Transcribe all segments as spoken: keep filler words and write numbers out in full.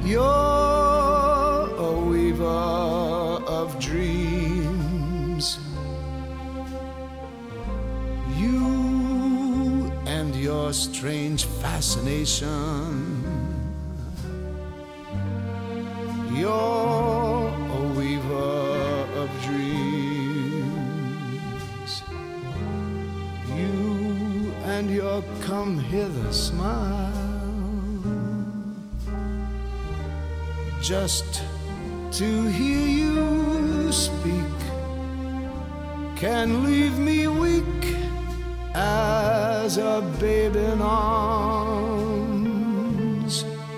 You're a weaver of dreams. You and your strange fascination. You're a weaver of dreams. You and your come-hither smile, just to hear you speak can leave me weak as a babe in arms.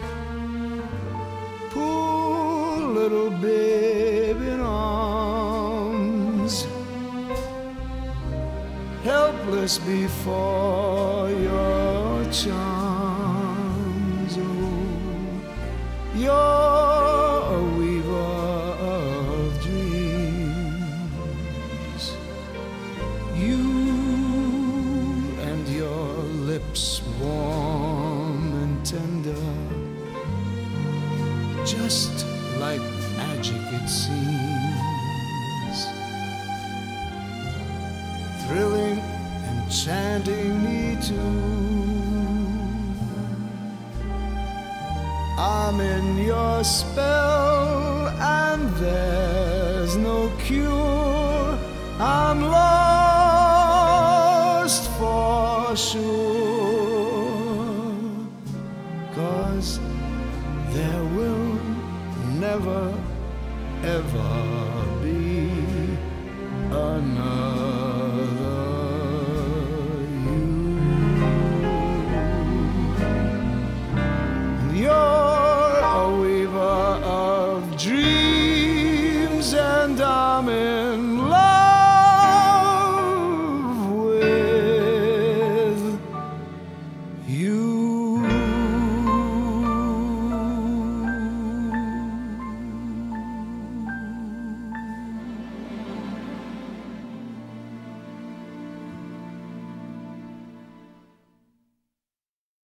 Poor little babe in arms, helpless before your charms. Oh, you're a weaver of dreams. You and your lips warm and tender, just like magic it seems, thrilling, enchanting me too. I'm in your spell and there's no cure. I'm lost for sure, 'cause there will never, ever be another.